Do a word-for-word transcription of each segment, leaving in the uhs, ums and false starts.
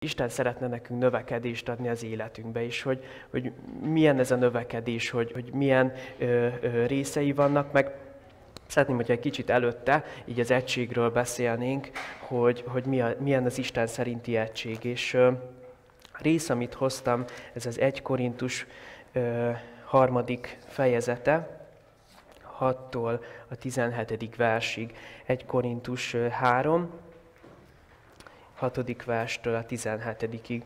Isten szeretne nekünk növekedést adni az életünkbe, és hogy, hogy milyen ez a növekedés, hogy, hogy milyen ö, ö, részei vannak, meg szeretném, hogyha egy kicsit előtte így az egységről beszélnénk, hogy, hogy mi a, milyen az Isten szerinti egység. És ö, a rész, amit hoztam, ez az egy Korintus ö, harmadik fejezete, hattól a tizenhetedik versig. egy Korintus három, hatodik verstől a tizenhetedikig.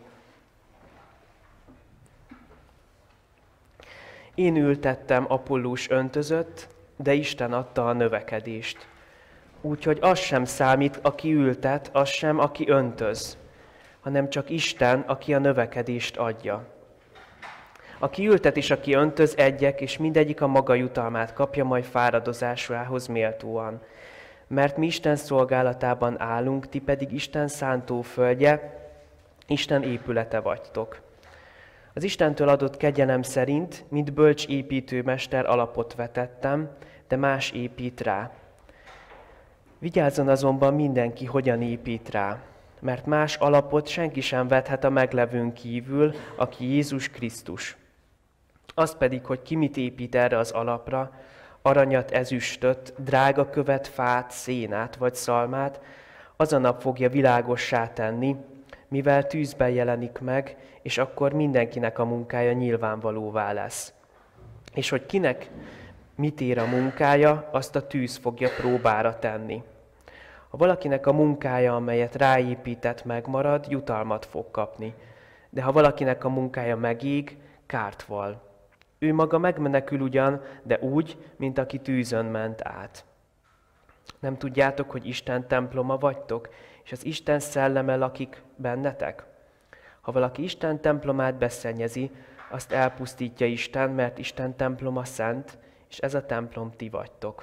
Én ültettem, Apollós öntözött, de Isten adta a növekedést. Úgyhogy az sem számít, aki ültet, az sem, aki öntöz, hanem csak Isten, aki a növekedést adja. Aki ültet és aki öntöz, egyek, és mindegyik a maga jutalmát kapja majd fáradozásához méltóan. Mert mi Isten szolgálatában állunk, ti pedig Isten szántóföldje, Isten épülete vagytok. Az Istentől adott kegyelem szerint, mint bölcs építőmester alapot vetettem, de más épít rá. Vigyázzon azonban mindenki, hogyan épít rá, mert más alapot senki sem vethet a meglevőn kívül, aki Jézus Krisztus. Az pedig, hogy ki mit épít erre az alapra, aranyat, ezüstöt, drága követ, fát, szénát vagy szalmát, az a nap fogja világossá tenni, mivel tűzben jelenik meg, és akkor mindenkinek a munkája nyilvánvalóvá lesz. És hogy kinek mit ér a munkája, azt a tűz fogja próbára tenni. Ha valakinek a munkája, amelyet ráépített, megmarad, jutalmat fog kapni. De ha valakinek a munkája megég, kárt val. Ő maga megmenekül ugyan, de úgy, mint aki tűzön ment át. Nem tudjátok, hogy Isten temploma vagytok, és az Isten szelleme lakik bennetek? Ha valaki Isten templomát beszennyezi, azt elpusztítja Isten, mert Isten temploma szent, és ez a templom ti vagytok.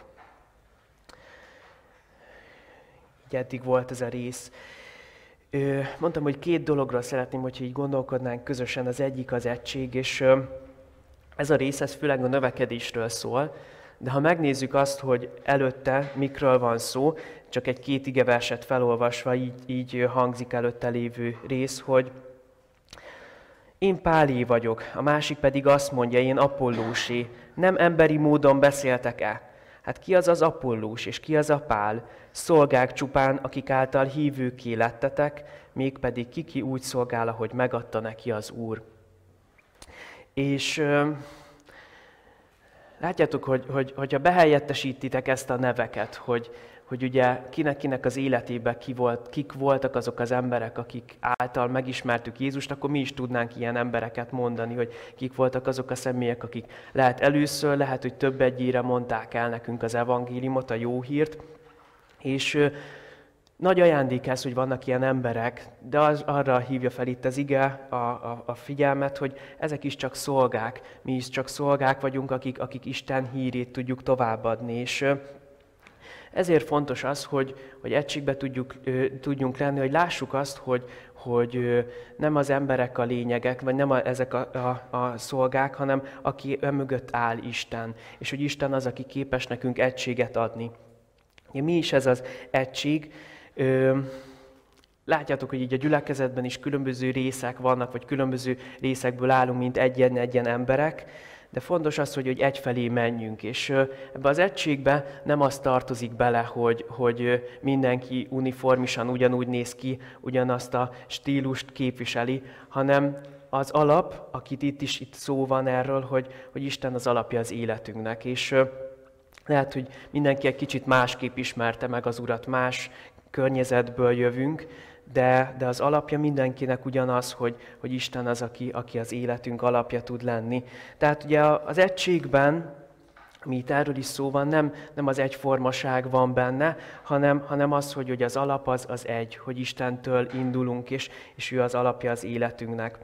Így eddig volt ez a rész. Mondtam, hogy két dologról szeretném, hogyha így gondolkodnánk közösen. Az egyik az egység, és ez a rész, ez főleg a növekedésről szól, de ha megnézzük azt, hogy előtte mikről van szó, csak egy két igeverset felolvasva így, így hangzik előtte lévő rész, hogy én Pálé vagyok, a másik pedig azt mondja, én Apollósé. Nem emberi módon beszéltek-e? Hát ki az az Apollós, és ki az a Pál? Szolgák csupán, akik által hívőké lettetek, mégpedig kiki úgy szolgál, ahogy megadta neki az Úr. És ö, látjátok, hogy, hogy, hogyha behelyettesítitek ezt a neveket, hogy, hogy ugye kinek-kinek az életében ki volt, kik voltak azok az emberek, akik által megismertük Jézust, akkor mi is tudnánk ilyen embereket mondani, hogy kik voltak azok a személyek, akik lehet először, lehet, hogy több egyére mondták el nekünk az evangéliumot, a jó hírt, és ö, nagy ajándék ez, hogy vannak ilyen emberek, de az, arra hívja fel itt az ige a, a, a figyelmet, hogy ezek is csak szolgák, mi is csak szolgák vagyunk, akik, akik Isten hírét tudjuk továbbadni. És ezért fontos az, hogy, hogy egységbe tudjuk, tudjunk lenni, hogy lássuk azt, hogy, hogy nem az emberek a lényegek, vagy nem a, ezek a, a, a szolgák, hanem aki mögött áll Isten, és hogy Isten az, aki képes nekünk egységet adni. Mi is ez az egység? Ö, látjátok, hogy így a gyülekezetben is különböző részek vannak, vagy különböző részekből állunk, mint egyen-egyen emberek, de fontos az, hogy, hogy egyfelé menjünk, és ebbe az egységbe nem az tartozik bele, hogy, hogy mindenki uniformisan ugyanúgy néz ki, ugyanazt a stílust képviseli, hanem az alap, akit itt is itt szó van erről, hogy, hogy Isten az alapja az életünknek, és lehet, hogy mindenki egy kicsit másképp ismerte meg az Urat, más környezetből jövünk, de, de az alapja mindenkinek ugyanaz, hogy, hogy Isten az, aki, aki az életünk alapja tud lenni. Tehát ugye az egységben, ami itt erről is szó van, nem, nem az egyformaság van benne, hanem, hanem az, hogy, hogy az alap az, az egy, hogy Istentől indulunk, és, és ő az alapja az életünknek.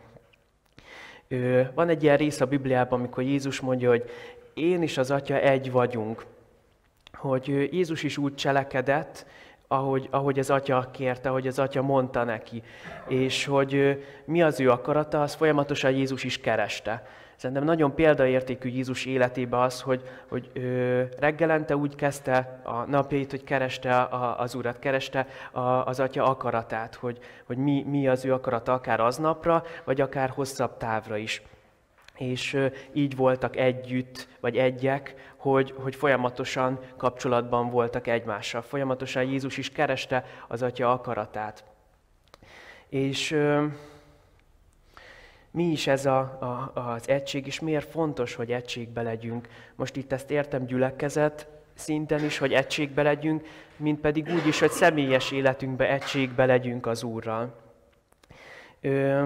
Van egy ilyen rész a Bibliában, amikor Jézus mondja, hogy én és az Atya egy vagyunk, hogy Jézus is úgy cselekedett, ahogy, ahogy az Atya kérte, ahogy az Atya mondta neki, és hogy mi az ő akarata, az folyamatosan Jézus is kereste. Szerintem nagyon példaértékű Jézus életében az, hogy, hogy ö, reggelente úgy kezdte a napjait, hogy kereste a, az Urat, kereste a, az Atya akaratát, hogy, hogy mi, mi az ő akarata akár aznapra, vagy akár hosszabb távra is. És ö, így voltak együtt, vagy egyek, hogy, hogy folyamatosan kapcsolatban voltak egymással. Folyamatosan Jézus is kereste az Atya akaratát. És... Ö, Mi is ez a, a, az egység, és miért fontos, hogy egységbe legyünk? Most itt ezt értem gyülekezet szinten is, hogy egységbe legyünk, mint pedig úgy is, hogy személyes életünkbe egységbe legyünk az Úrral. Ö,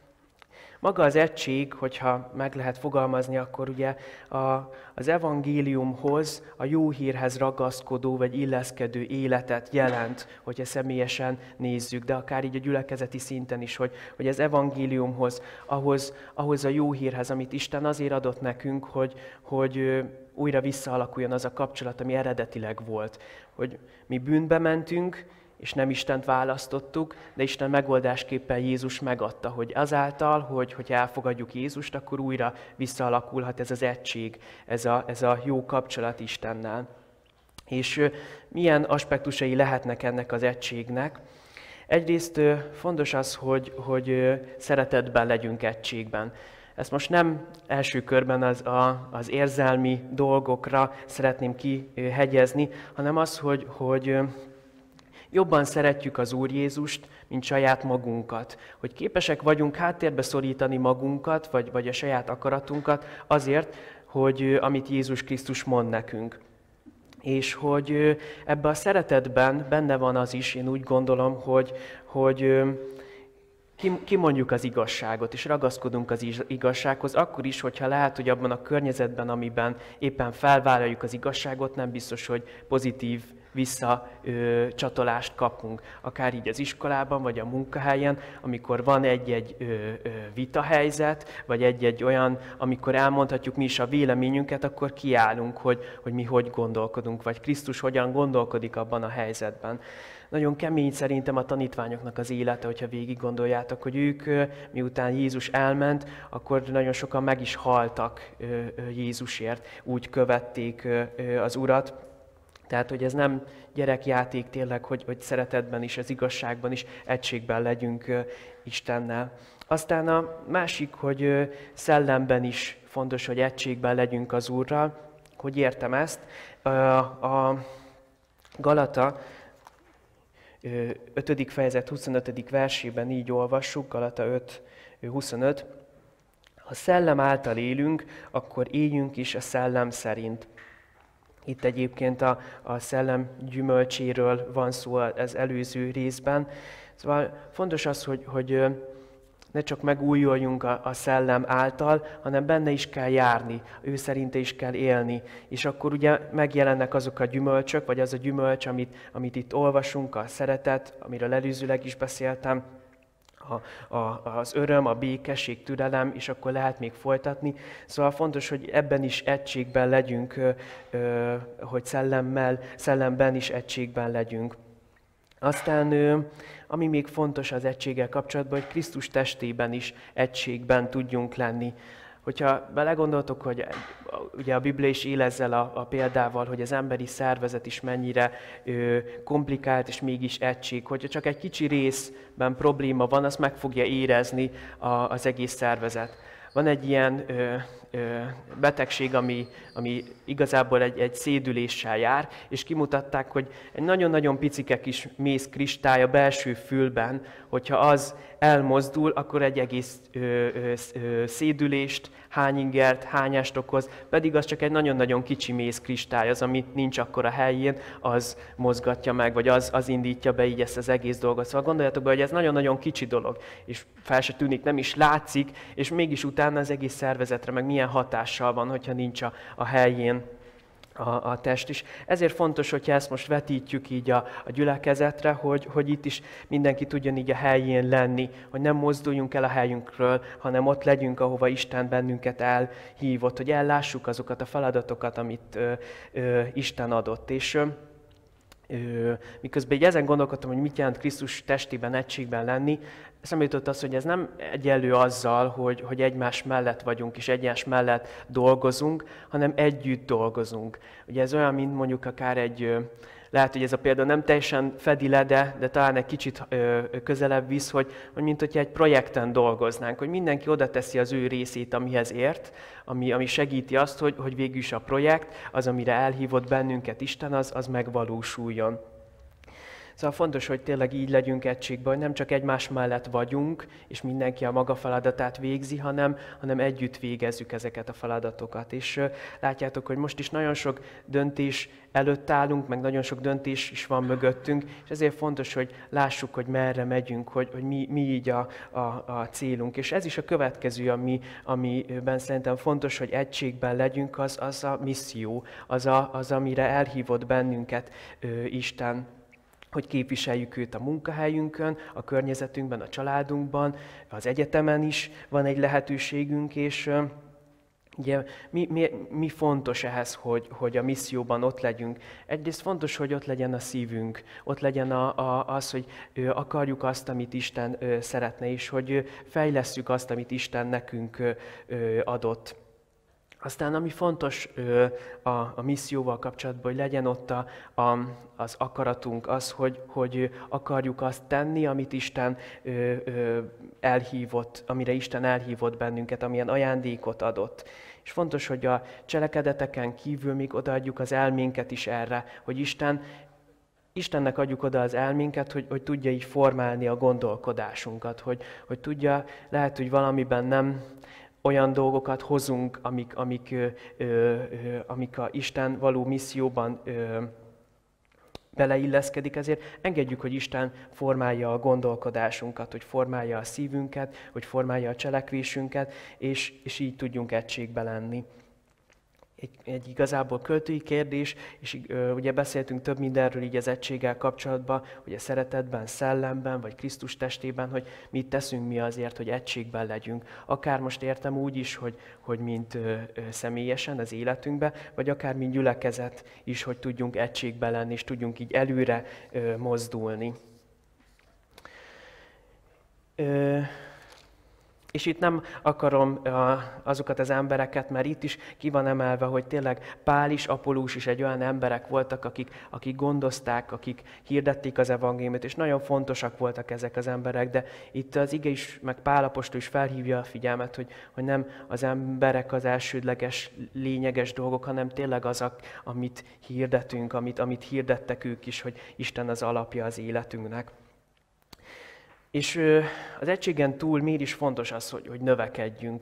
maga az egység, hogyha meg lehet fogalmazni, akkor ugye a, az evangéliumhoz, a jó hírhez ragaszkodó vagy illeszkedő életet jelent, hogyha személyesen nézzük, de akár így a gyülekezeti szinten is, hogy, hogy az evangéliumhoz, ahhoz, ahhoz a jó hírhez, amit Isten azért adott nekünk, hogy, hogy újra visszaalakuljon az a kapcsolat, ami eredetileg volt. Hogy mi bűnbe mentünk, és nem Istent választottuk, de Isten megoldásképpen Jézus megadta, hogy azáltal, hogy, hogy elfogadjuk Jézust, akkor újra visszaalakulhat ez az egység, ez a, ez a jó kapcsolat Istennel. És milyen aspektusai lehetnek ennek az egységnek? Egyrészt fontos az, hogy, hogy szeretetben legyünk egységben. Ezt most nem első körben az, a, az érzelmi dolgokra szeretném kihegyezni, hanem az, hogy, hogy jobban szeretjük az Úr Jézust, mint saját magunkat. Hogy képesek vagyunk háttérbe szorítani magunkat, vagy, vagy a saját akaratunkat azért, hogy amit Jézus Krisztus mond nekünk. És hogy ebben a szeretetben benne van az is, én úgy gondolom, hogy, hogy kimondjuk az igazságot, és ragaszkodunk az igazsághoz, akkor is, hogyha lehet, hogy abban a környezetben, amiben éppen felvállaljuk az igazságot, nem biztos, hogy pozitív visszacsatolást kapunk. Akár így az iskolában, vagy a munkahelyen, amikor van egy-egy ö, ö, vitahelyzet, vagy egy-egy olyan, amikor elmondhatjuk mi is a véleményünket, akkor kiállunk, hogy, hogy mi hogy gondolkodunk, vagy Krisztus hogyan gondolkodik abban a helyzetben. Nagyon kemény szerintem a tanítványoknak az élete, hogyha végig gondoljátok, hogy ők, miután Jézus elment, akkor nagyon sokan meg is haltak Jézusért, úgy követték az Urat. Tehát, hogy ez nem gyerekjáték tényleg, hogy, hogy szeretetben is, az igazságban is egységben legyünk Istennel. Aztán a másik, hogy szellemben is fontos, hogy egységben legyünk az Úrral. Hogy értem ezt? A Galata ötödik fejezet huszonötödik versében így olvassuk, Galata öt huszonöt. Ha szellem által élünk, akkor éljünk is a szellem szerint. Itt egyébként a, a szellem gyümölcséről van szó az előző részben. Szóval fontos az, hogy, hogy ne csak megújuljunk a, a szellem által, hanem benne is kell járni, ő szerinte is kell élni. És akkor ugye megjelennek azok a gyümölcsök, vagy az a gyümölcs, amit, amit itt olvasunk, a szeretet, amiről előzőleg is beszéltem, A, a, az öröm, a békesség, türelem, és akkor lehet még folytatni. Szóval fontos, hogy ebben is egységben legyünk, ö, ö, hogy szellemmel, szellemben is egységben legyünk. Aztán, ö, ami még fontos az egységgel kapcsolatban, hogy Krisztus testében is egységben tudjunk lenni. Hogyha belegondoltok, hogy ugye a Biblia is él ezzel a, a példával, hogy az emberi szervezet is mennyire ö, komplikált és mégis egység, hogyha csak egy kicsi részben probléma van, azt meg fogja érezni a, az egész szervezet. Van egy ilyen ö, ö, betegség, ami, ami igazából egy, egy szédüléssel jár, és kimutatták, hogy egy nagyon-nagyon picike kis mész kristály a belső fülben, hogyha az elmozdul, akkor egy egész ö, ö, ö, szédülést, hányingert, hányást okoz, pedig az csak egy nagyon-nagyon kicsi mész kristály, az, ami nincs akkor a helyén, az mozgatja meg, vagy az, az indítja be így ezt az egész dolgot. Szóval gondoljatok be, hogy ez nagyon-nagyon kicsi dolog, és fel se tűnik, nem is látszik, és mégis utána az egész szervezetre meg milyen hatással van, hogyha nincs a, a helyén a, a test is. Ezért fontos, hogyha ezt most vetítjük így a, a gyülekezetre, hogy, hogy itt is mindenki tudjon így a helyén lenni, hogy nem mozduljunk el a helyünkről, hanem ott legyünk, ahova Isten bennünket elhívott, hogy ellássuk azokat a feladatokat, amit ö, ö, Isten adott. És ö, miközben így ezen gondolkodtam, hogy mit jelent Krisztus testében, egységben lenni, eszembe jutott az, hogy ez nem egyenlő azzal, hogy, hogy egymás mellett vagyunk és egymás mellett dolgozunk, hanem együtt dolgozunk. Ugye ez olyan, mint mondjuk akár egy, lehet, hogy ez a példa nem teljesen fedi le, de, de talán egy kicsit közelebb visz, hogy, hogy mint hogyha egy projekten dolgoznánk, hogy mindenki oda teszi az ő részét, amihez ért, ami, ami segíti azt, hogy, hogy végül is a projekt, az, amire elhívott bennünket Isten, az, az megvalósuljon. Szóval fontos, hogy tényleg így legyünk egységben, hogy nem csak egymás mellett vagyunk, és mindenki a maga feladatát végzi, hanem, hanem együtt végezzük ezeket a feladatokat. És uh, látjátok, hogy most is nagyon sok döntés előtt állunk, meg nagyon sok döntés is van mögöttünk, és ezért fontos, hogy lássuk, hogy merre megyünk, hogy, hogy mi, mi így a, a, a célunk. És ez is a következő, ami, amiben szerintem fontos, hogy egységben legyünk, az, az a misszió, az, a, az, amire elhívott bennünket uh, Isten, hogy képviseljük őt a munkahelyünkön, a környezetünkben, a családunkban, az egyetemen is van egy lehetőségünk, és uh, ugye mi, mi, mi fontos ehhez, hogy, hogy a misszióban ott legyünk? Egyrészt fontos, hogy ott legyen a szívünk, ott legyen a, a, az, hogy uh, akarjuk azt, amit Isten uh, szeretne, és hogy uh, fejlesszük azt, amit Isten nekünk uh, uh, adott. Aztán ami fontos ö, a, a misszióval kapcsolatban, hogy legyen ott a, a, az akaratunk, az, hogy, hogy akarjuk azt tenni, amit Isten ö, ö, elhívott, amire Isten elhívott bennünket, amilyen ajándékot adott. És fontos, hogy a cselekedeteken kívül még odaadjuk az elménket is erre, hogy Isten, Istennek adjuk oda az elménket, hogy, hogy tudja így formálni a gondolkodásunkat, hogy, hogy tudja, lehet, hogy valamiben nem olyan dolgokat hozunk, amik, amik, ö, ö, amik a Isten való misszióban ö, beleilleszkedik, ezért engedjük, hogy Isten formálja a gondolkodásunkat, hogy formálja a szívünket, hogy formálja a cselekvésünket, és, és így tudjunk egységbe lenni. Egy, egy igazából költői kérdés, és ö, ugye beszéltünk több mindenről így az egységgel kapcsolatban, hogy a szeretetben, szellemben, vagy Krisztus testében, hogy mit teszünk mi azért, hogy egységben legyünk. Akár most értem úgy is, hogy, hogy mint ö, ö, személyesen az életünkben, vagy akár mint gyülekezet is, hogy tudjunk egységben lenni, és tudjunk így előre ö, mozdulni. Ö, És itt nem akarom azokat az embereket, mert itt is ki van emelve, hogy tényleg Pál is, Apollós is egy olyan emberek voltak, akik, akik gondozták, akik hirdették az evangéliumot, és nagyon fontosak voltak ezek az emberek, de itt az ige is, meg Pál apostol is felhívja a figyelmet, hogy, hogy nem az emberek az elsődleges, lényeges dolgok, hanem tényleg azok, amit hirdetünk, amit, amit hirdettek ők is, hogy Isten az alapja az életünknek. És az egységen túl miért is fontos az, hogy, hogy növekedjünk.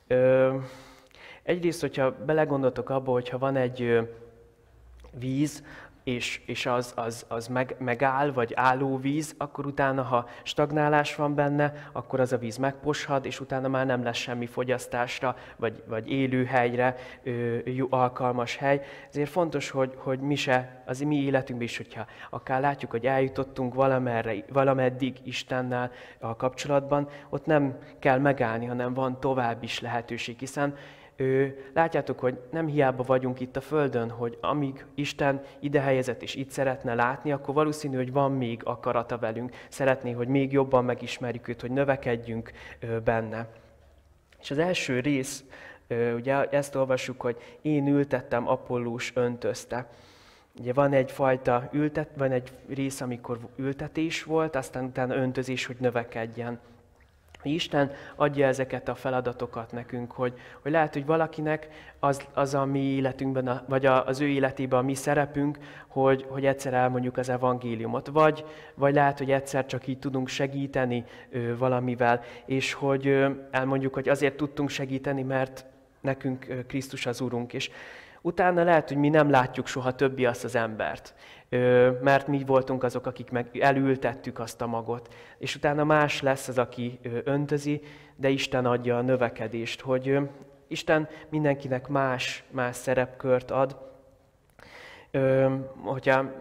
Egyrészt, hogyha belegondoltok abba, hogyha van egy víz, és, és az, az, az meg, megáll, vagy álló víz, akkor utána, ha stagnálás van benne, akkor az a víz megposhad, és utána már nem lesz semmi fogyasztásra, vagy, vagy élőhelyre jó, alkalmas hely. Ezért fontos, hogy, hogy mi se, az mi életünkben is, hogyha akár látjuk, hogy eljutottunk valamerre, valameddig Istennel a kapcsolatban, ott nem kell megállni, hanem van tovább is lehetőség, hiszen látjátok, hogy nem hiába vagyunk itt a Földön, hogy amíg Isten ide helyezett és itt szeretne látni, akkor valószínű, hogy van még akarata velünk. Szeretné, hogy még jobban megismerjük őt, hogy növekedjünk benne. És az első rész, ugye ezt olvassuk, hogy én ültettem, Apollós öntözte. Ugye van egyfajta ültet, van egy rész, amikor ültetés volt, aztán utána öntözés, hogy növekedjen. Isten adja ezeket a feladatokat nekünk, hogy, hogy lehet, hogy valakinek az, az a mi életünkben, vagy az ő életében a mi szerepünk, hogy, hogy egyszer elmondjuk az evangéliumot, vagy, vagy lehet, hogy egyszer csak így tudunk segíteni ö, valamivel, és hogy ö, elmondjuk, hogy azért tudtunk segíteni, mert nekünk ö, Krisztus az Urunk, és utána lehet, hogy mi nem látjuk soha többi azt az embert, mert mi voltunk azok, akik meg elültettük azt a magot. És utána más lesz az, aki öntözi, de Isten adja a növekedést, hogy Isten mindenkinek más, más szerepkört ad. Hogyha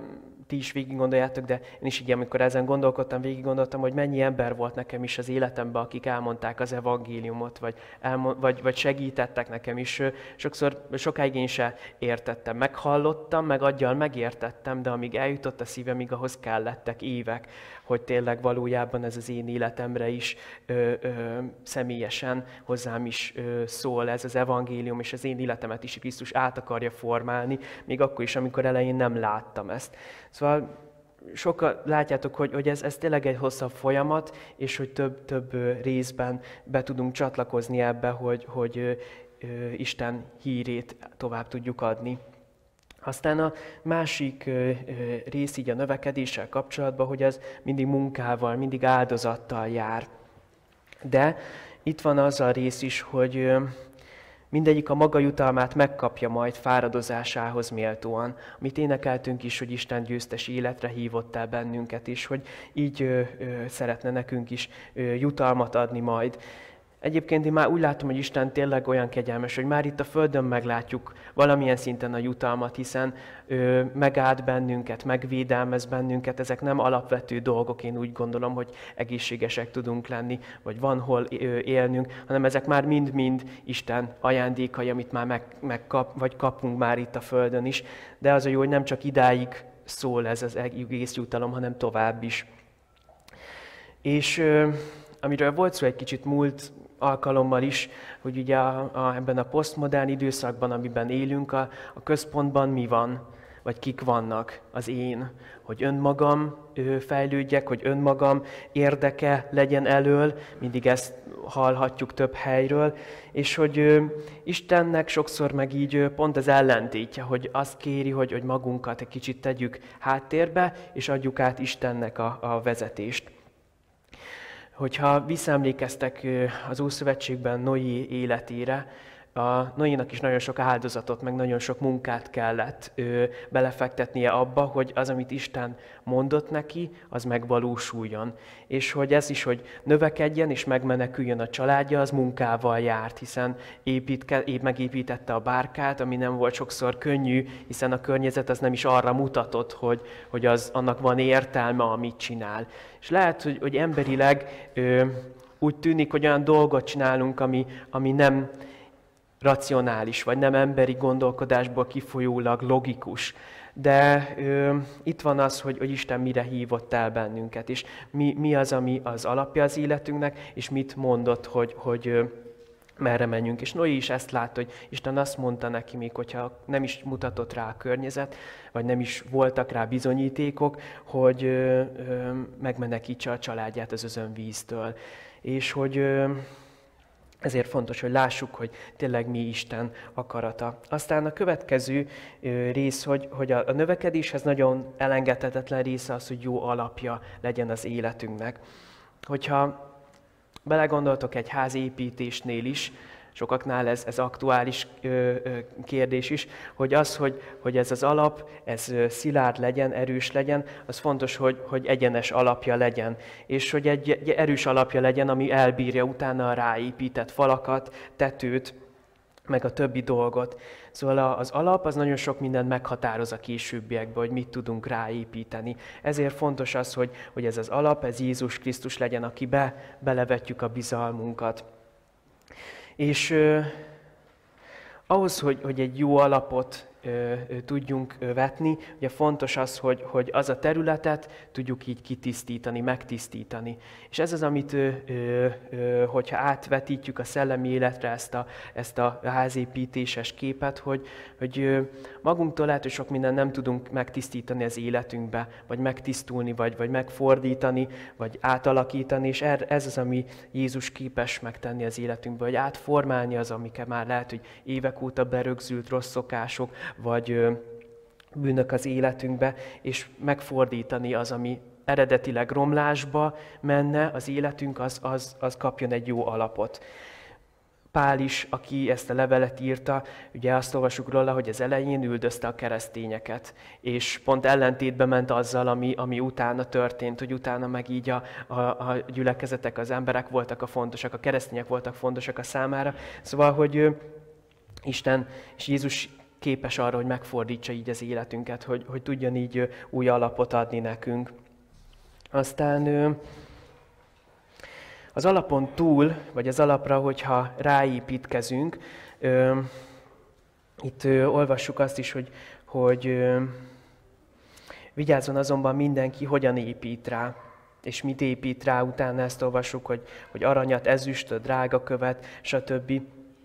ti is végig gondoljátok, de én is így, amikor ezen gondolkodtam, végig gondoltam, hogy mennyi ember volt nekem is az életemben, akik elmondták az evangéliumot, vagy, elmond, vagy, vagy segítettek nekem is. Sokszor, sokáig én se értettem. Meghallottam, meg aggyal megértettem, de amíg eljutott a szívemig, ahhoz kellettek évek, hogy tényleg valójában ez az én életemre is ö, ö, személyesen hozzám is ö, szól, ez az evangélium, és az én életemet is Krisztus át akarja formálni, még akkor is, amikor elején nem láttam ezt. Szóval sokan látjátok, hogy, hogy ez, ez tényleg egy hosszabb folyamat, és hogy több, több részben be tudunk csatlakozni ebbe, hogy, hogy ö, ö, Isten hírét tovább tudjuk adni. Aztán a másik ö, ö, rész így a növekedéssel kapcsolatban, hogy ez mindig munkával, mindig áldozattal jár. De itt van az a rész is, hogy ö, mindegyik a maga jutalmát megkapja majd fáradozásához méltóan. Amit énekeltünk is, hogy Isten győztes életre hívott el bennünket is, hogy így ö, ö, szeretne nekünk is ö, jutalmat adni majd. Egyébként én már úgy látom, hogy Isten tényleg olyan kegyelmes, hogy már itt a Földön meglátjuk valamilyen szinten a jutalmat, hiszen ö, megáld bennünket, megvédelmez bennünket. Ezek nem alapvető dolgok, én úgy gondolom, hogy egészségesek tudunk lenni, vagy van hol ö, élnünk, hanem ezek már mind-mind Isten ajándékai, amit már meg, megkap, vagy kapunk már itt a Földön is. De az a jó, hogy nem csak idáig szól ez az egész jutalom, hanem tovább is. És ö, amiről volt szó egy kicsit múlt alkalommal is, hogy ugye a, a, ebben a posztmodern időszakban, amiben élünk, a, a központban mi van, vagy kik vannak, az én, hogy önmagam ő, fejlődjek, hogy önmagam érdeke legyen elől, mindig ezt hallhatjuk több helyről, és hogy ő, Istennek sokszor meg így ő, pont az ellentétje, hogy azt kéri, hogy, hogy magunkat egy kicsit tegyük háttérbe, és adjuk át Istennek a, a vezetést. Hogyha visszaemlékeztek az Ószövetségben Noé életére, a Noénak is nagyon sok áldozatot, meg nagyon sok munkát kellett ő, belefektetnie abba, hogy az, amit Isten mondott neki, az megvalósuljon. És hogy ez is, hogy növekedjen és megmeneküljön a családja, az munkával járt, hiszen építke, épp megépítette a bárkát, ami nem volt sokszor könnyű, hiszen a környezet az nem is arra mutatott, hogy, hogy az, annak van értelme, amit csinál. És lehet, hogy, hogy emberileg ö, úgy tűnik, hogy olyan dolgot csinálunk, ami, ami nem racionális, vagy nem emberi gondolkodásból kifolyólag logikus. De ö, itt van az, hogy, hogy Isten mire hívott el bennünket, és mi, mi az, ami az alapja az életünknek, és mit mondott, hogy, hogy ö, merre menjünk. És Noé is ezt látta, hogy Isten azt mondta neki, még hogyha nem is mutatott rá a környezet, vagy nem is voltak rá bizonyítékok, hogy ö, ö, megmenekítse a családját az özönvíztől. És hogy... Ö, Ezért fontos, hogy lássuk, hogy tényleg mi Isten akarata. Aztán a következő rész, hogy, hogy a növekedéshez nagyon elengedhetetlen része az, hogy jó alapja legyen az életünknek. Hogyha belegondoltok egy házépítésnél is, sokaknál ez, ez aktuális ö, ö, kérdés is, hogy az, hogy, hogy ez az alap, ez szilárd legyen, erős legyen, az fontos, hogy, hogy egyenes alapja legyen. És hogy egy, egy erős alapja legyen, ami elbírja utána a ráépített falakat, tetőt, meg a többi dolgot. Szóval az alap az nagyon sok mindent meghatároz a későbbiekben, hogy mit tudunk ráépíteni. Ezért fontos az, hogy, hogy ez az alap, ez Jézus Krisztus legyen, akibe belevetjük a bizalmunkat. És ö, ahhoz, hogy, hogy egy jó alapot ö, ö, tudjunk ö, vetni, ugye fontos az, hogy, hogy az a területet tudjuk így kitisztítani, megtisztítani. És ez az, amit, ö, ö, ö, hogyha átvetítjük a szellemi életre ezt a, ezt a házépítéses képet, hogy, hogy ö, magunktól lehet, hogy sok mindent nem tudunk megtisztítani az életünkbe, vagy megtisztulni, vagy, vagy megfordítani, vagy átalakítani, és ez az, ami Jézus képes megtenni az életünkbe, hogy átformálni az, amiket már lehet, hogy évek óta berögzült rossz szokások, vagy ö, bűnök az életünkbe, és megfordítani az, ami eredetileg romlásba menne, az életünk, az, az, az kapjon egy jó alapot. Pál is, aki ezt a levelet írta, ugye azt olvasjuk róla, hogy az elején üldözte a keresztényeket, és pont ellentétbe ment azzal, ami, ami utána történt, hogy utána meg így a, a, a gyülekezetek, az emberek voltak a fontosak, a keresztények voltak fontosak a számára. Szóval, hogy ő, Isten és Jézus képes arra, hogy megfordítsa így az életünket, hogy, hogy tudjon így új alapot adni nekünk. Aztán az alapon túl, vagy az alapra, hogyha ráépítkezünk, itt olvassuk azt is, hogy, hogy vigyázzon azonban mindenki, hogyan épít rá, és mit épít rá, utána ezt olvassuk, hogy, hogy aranyat, ezüstöt, drágakövet, stb.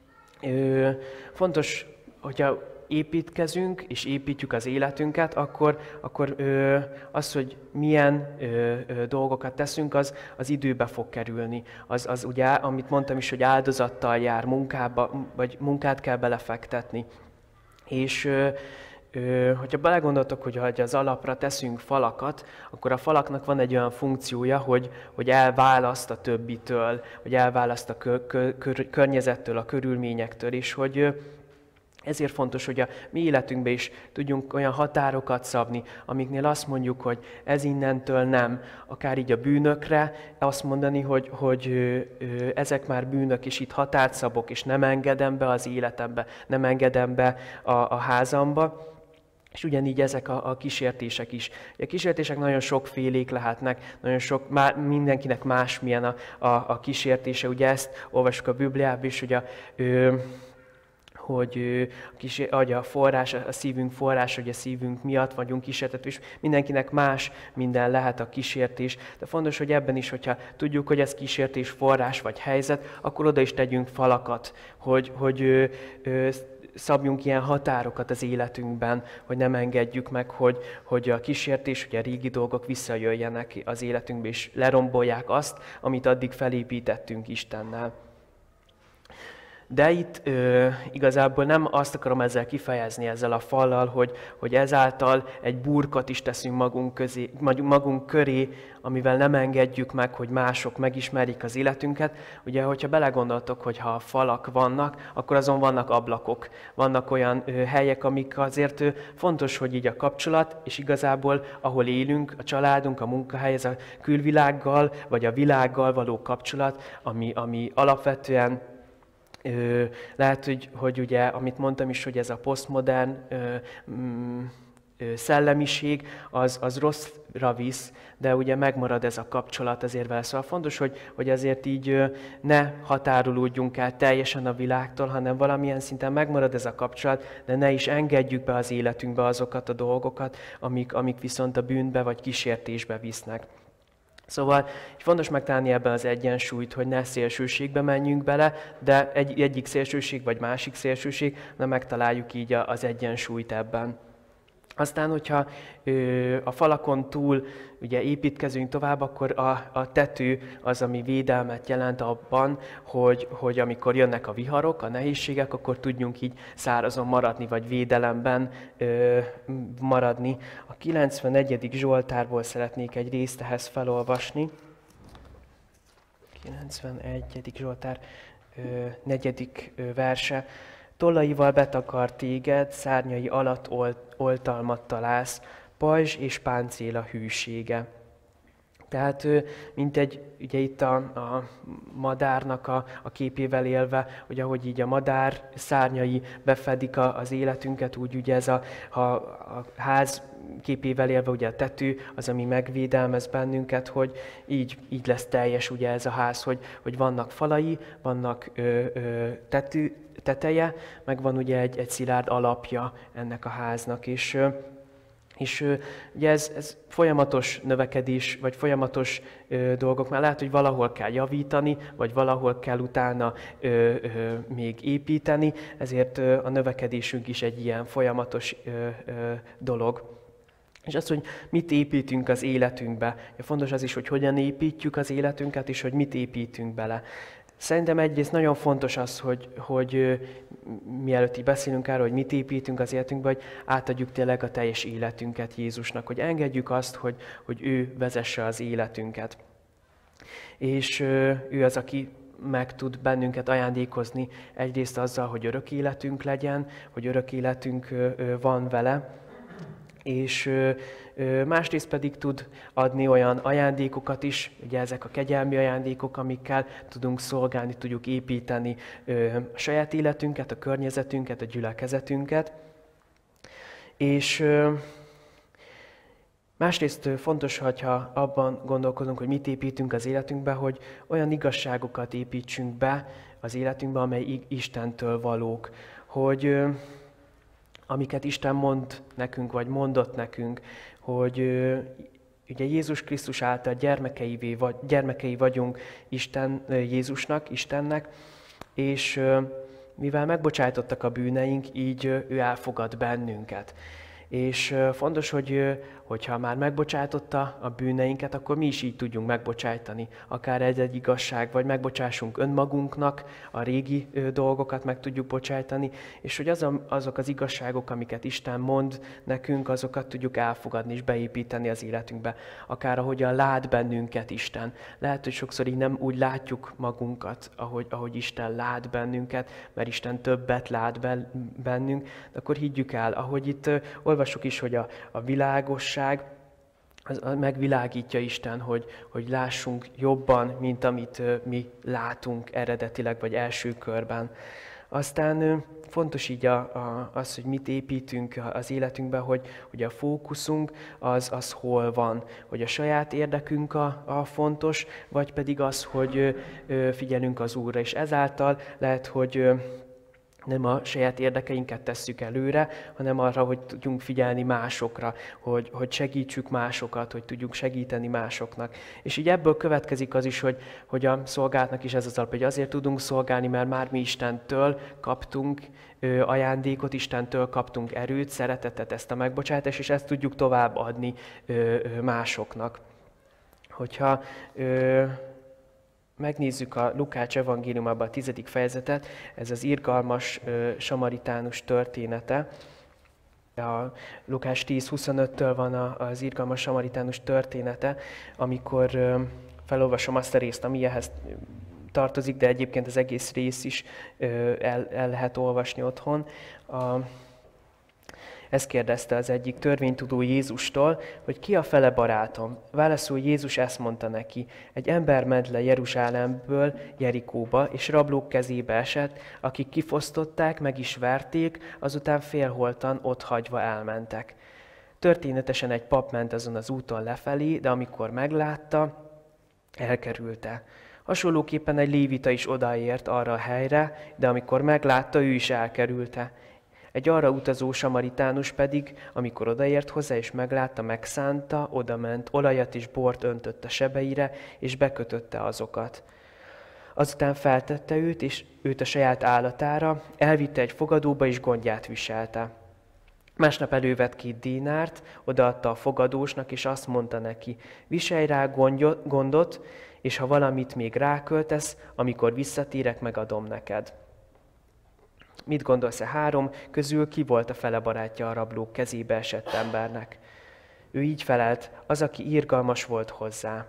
Fontos, hogyha építkezünk, és építjük az életünket, akkor, akkor ö, az, hogy milyen ö, ö, dolgokat teszünk, az, az időbe fog kerülni. Az, az ugye, amit mondtam is, hogy áldozattal jár, munkába, vagy munkát kell belefektetni. És ö, ö, hogyha belegondoltok, hogy ha az alapra teszünk falakat, akkor a falaknak van egy olyan funkciója, hogy, hogy elválaszt a többitől, hogy elválaszt a kö, kö, kö, környezettől, a körülményektől, és hogy ezért fontos, hogy a mi életünkben is tudjunk olyan határokat szabni, amiknél azt mondjuk, hogy ez innentől nem, akár így a bűnökre, azt mondani, hogy, hogy ö, ö, ezek már bűnök, és itt határt szabok, és nem engedem be az életembe, nem engedem be a, a házamba. És ugyanígy ezek a, a kísértések is. A kísértések nagyon sokfélék lehetnek, nagyon sok, má, mindenkinek másmilyen a, a, a kísértése. Ugye ezt olvasjuk a Bibliában is, hogy a... Ö, hogy a, kísér, a forrás, a szívünk forrás, hogy a szívünk miatt vagyunk kísértetve, és mindenkinek más minden lehet a kísértés. De fontos, hogy ebben is, hogyha tudjuk, hogy ez kísértés, forrás vagy helyzet, akkor oda is tegyünk falakat, hogy, hogy ö, ö, szabjunk ilyen határokat az életünkben, hogy nem engedjük meg, hogy, hogy a kísértés, hogy a régi dolgok visszajöjjenek az életünkbe, és lerombolják azt, amit addig felépítettünk Istennel. De itt ö, igazából nem azt akarom ezzel kifejezni, ezzel a fallal, hogy, hogy ezáltal egy burkot is teszünk magunk, közé, magunk köré, amivel nem engedjük meg, hogy mások megismerjék az életünket. Ugye, hogyha belegondoltok, hogy ha falak vannak, akkor azon vannak ablakok. Vannak olyan ö, helyek, amik azért ö, fontos, hogy így a kapcsolat, és igazából ahol élünk, a családunk, a munkahely, ez a külvilággal, vagy a világgal való kapcsolat, ami, ami alapvetően Ö, lehet, hogy, hogy ugye, amit mondtam is, hogy ez a posztmodern ö, ö, szellemiség, az, az rosszra visz, de ugye megmarad ez a kapcsolat azért vele. Szóval fontos, hogy, hogy azért így ö, ne határolódjunk el teljesen a világtól, hanem valamilyen szinten megmarad ez a kapcsolat, de ne is engedjük be az életünkbe azokat a dolgokat, amik, amik viszont a bűnbe vagy kísértésbe visznek. Szóval fontos megtalálni ebben az egyensúlyt, hogy ne szélsőségbe menjünk bele, de egy, egyik szélsőség vagy másik szélsőség, de megtaláljuk így az egyensúlyt ebben. Aztán, hogyha ö, a falakon túl ugye építkezünk tovább, akkor a, a tető az, ami védelmet jelent abban, hogy, hogy amikor jönnek a viharok, a nehézségek, akkor tudjunk így szárazon maradni, vagy védelemben ö, maradni. A kilencvenegyedik Zsoltárból szeretnék egy részt ehhez felolvasni. kilencvenegyedik Zsoltár ö, negyedik ö, verse. Tollaival betakar téged, szárnyai alatt olt, oltalmat találsz, pajzs és páncél a hűsége. Tehát, mint egy, ugye itt a, a madárnak a, a képével élve, hogy ahogy így a madár szárnyai befedik a, az életünket, úgy ugye ez a, a, a ház képével élve, ugye a tető, az, ami megvédelmez bennünket, hogy így, így lesz teljes ugye ez a ház, hogy, hogy vannak falai, vannak ö, ö, tető, teteje, meg van ugye egy, egy szilárd alapja ennek a háznak, és, és ugye ez, ez folyamatos növekedés, vagy folyamatos ö, dolgok, már lehet, hogy valahol kell javítani, vagy valahol kell utána ö, ö, még építeni, ezért ö, a növekedésünk is egy ilyen folyamatos ö, ö, dolog. És az, hogy mit építünk az életünkbe. Fontos az is, hogy hogyan építjük az életünket, és hogy mit építünk bele. Szerintem egyrészt nagyon fontos az, hogy, hogy mielőtt így beszélünk arról, hogy mit építünk az életünkbe, hogy átadjuk tényleg a teljes életünket Jézusnak, hogy engedjük azt, hogy, hogy ő vezesse az életünket. És ő az, aki meg tud bennünket ajándékozni egyrészt azzal, hogy örök életünk legyen, hogy örök életünk van vele, és másrészt pedig tud adni olyan ajándékokat is, ugye ezek a kegyelmi ajándékok, amikkel tudunk szolgálni, tudjuk építeni a saját életünket, a környezetünket, a gyülekezetünket. És másrészt fontos, hogyha abban gondolkodunk, hogy mit építünk az életünkbe, hogy olyan igazságokat építsünk be az életünkbe, amely Istentől valók, hogy amiket Isten mond nekünk, vagy mondott nekünk, hogy ugye Jézus Krisztus által gyermekeivé, vagy, gyermekei vagyunk Isten, Jézusnak, Istennek, és mivel megbocsájtottak a bűneink, így ő elfogad bennünket. És fontos, hogy hogyha már megbocsájtotta a bűneinket, akkor mi is így tudjunk megbocsájtani. Akár egy-egy igazság, vagy megbocsássunk önmagunknak, a régi dolgokat meg tudjuk bocsájtani, és hogy az a, azok az igazságok, amiket Isten mond nekünk, azokat tudjuk elfogadni és beépíteni az életünkbe. Akár ahogyan lát bennünket Isten. Lehet, hogy sokszor így nem úgy látjuk magunkat, ahogy, ahogy Isten lát bennünket, mert Isten többet lát bennünk, de akkor higgyük el, ahogy itt olvassuk is, hogy a, a világosság az megvilágítja Isten, hogy, hogy lássunk jobban, mint amit mi látunk eredetileg, vagy első körben. Aztán fontos így a, a, az, hogy mit építünk az életünkbe, hogy, hogy a fókuszunk az, az hol van, hogy a saját érdekünk a, a fontos, vagy pedig az, hogy figyelünk az Úrra, és ezáltal lehet, hogy nem a saját érdekeinket tesszük előre, hanem arra, hogy tudjunk figyelni másokra, hogy, hogy segítsük másokat, hogy tudjuk segíteni másoknak. És így ebből következik az is, hogy, hogy a szolgálatnak is ez az alap, hogy azért tudunk szolgálni, mert már mi Istentől kaptunk ö, ajándékot, Istentől kaptunk erőt, szeretetet, ezt a megbocsátást, és ezt tudjuk továbbadni ö, ö, másoknak. Hogyha ö, megnézzük a Lukács evangéliumában a tizedik fejezetet, ez az irgalmas ö, samaritánus története. A Lukács tíz huszonöttől van a, az irgalmas samaritánus története, amikor ö, felolvasom azt a részt, ami ehhez tartozik, de egyébként az egész rész is ö, el, el lehet olvasni otthon. A, Ezt kérdezte az egyik törvénytudó Jézustól, hogy ki a fele barátom. Válaszul Jézus ezt mondta neki, egy ember ment le Jeruzsálemből Jerikóba, és rablók kezébe esett, akik kifosztották, meg is verték, azután félholtan ott hagyva elmentek. Történetesen egy pap ment azon az úton lefelé, de amikor meglátta, elkerülte. Hasonlóképpen egy lévita is odaért arra a helyre, de amikor meglátta, ő is elkerülte. Egy arra utazó samaritánus pedig, amikor odaért hozzá és meglátta, megszánta, odament, olajat és bort öntött a sebeire, és bekötötte azokat. Azután feltette őt, és őt a saját állatára, elvitte egy fogadóba, és gondját viselte. Másnap elővett két dénárt, odaadta a fogadósnak, és azt mondta neki, viselj rá gondot, és ha valamit még ráköltesz, amikor visszatérek, megadom neked. Mit gondolsz e három közül, ki volt a fele barátja a rablók kezébe esett embernek? Ő így felelt, az, aki irgalmas volt hozzá.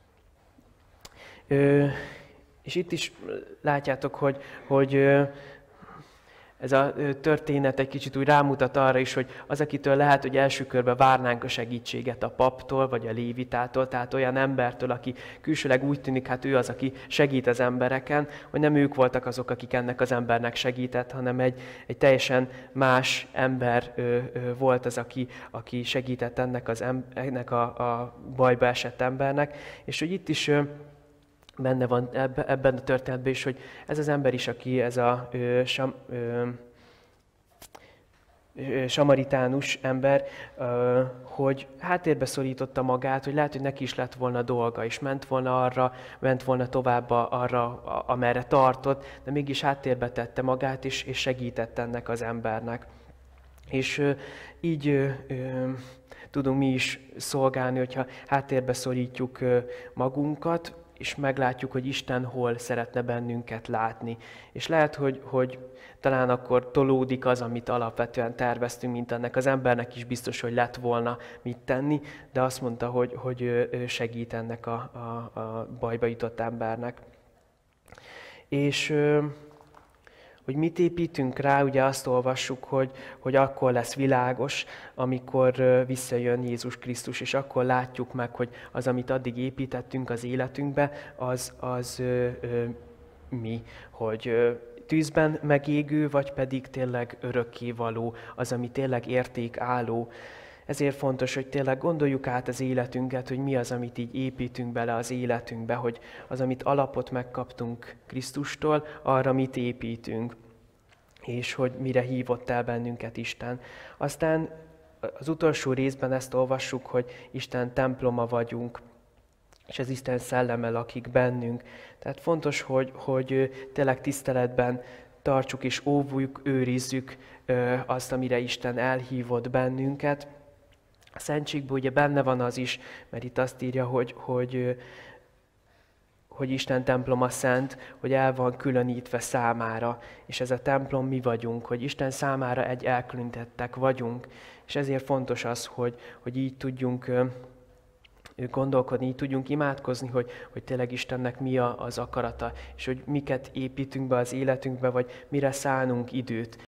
Ö, és itt is látjátok, hogy, hogy ez a történet egy kicsit úgy rámutat arra is, hogy az, akitől lehet, hogy első körben várnánk a segítséget a paptól, vagy a lévitától, tehát olyan embertől, aki külsőleg úgy tűnik, hát ő az, aki segít az embereken, hogy nem ők voltak azok, akik ennek az embernek segített, hanem egy, egy teljesen más ember ö, ö, volt az, aki, aki segített ennek, az em, ennek a, a bajba esett embernek. És hogy itt is... Ö, benne van ebben a történetben is, hogy ez az ember is, aki ez a ö, sam, ö, ö, samaritánus ember, ö, hogy háttérbe szorította magát, hogy lehet, hogy neki is lett volna dolga, és ment volna arra, ment volna tovább arra, amerre tartott, de mégis háttérbe tette magát, és, és segített ennek az embernek. És ö, így ö, ö, tudunk mi is szolgálni, hogyha háttérbe szorítjuk ö, magunkat, és meglátjuk, hogy Isten hol szeretne bennünket látni. És lehet, hogy, hogy talán akkor tolódik az, amit alapvetően terveztünk, mint ennek az embernek is biztos, hogy lett volna mit tenni, de azt mondta, hogy, hogy ő segít ennek a, a, a bajba jutott embernek. És hogy mit építünk rá, ugye azt olvassuk, hogy, hogy akkor lesz világos, amikor visszajön Jézus Krisztus, és akkor látjuk meg, hogy az, amit addig építettünk az életünkbe, az, az ö, ö, mi, hogy ö, tűzben megégő, vagy pedig tényleg örökkévaló, az, ami tényleg értékálló. Ezért fontos, hogy tényleg gondoljuk át az életünket, hogy mi az, amit így építünk bele az életünkbe, hogy az, amit alapot megkaptunk Krisztustól, arra mit építünk, és hogy mire hívott el bennünket Isten. Aztán az utolsó részben ezt olvassuk, hogy Isten temploma vagyunk, és az Isten szelleme lakik bennünk. Tehát fontos, hogy, hogy tényleg tiszteletben tartsuk és óvjuk, őrizzük azt, amire Isten elhívott bennünket. A szentségben ugye benne van az is, mert itt azt írja, hogy, hogy, hogy Isten temploma szent, hogy el van különítve számára, és ez a templom mi vagyunk, hogy Isten számára egy elkülönítettek vagyunk, és ezért fontos az, hogy, hogy így tudjunk gondolkodni, így tudjunk imádkozni, hogy, hogy tényleg Istennek mi a, az akarata, és hogy miket építünk be az életünkbe, vagy mire szánunk időt,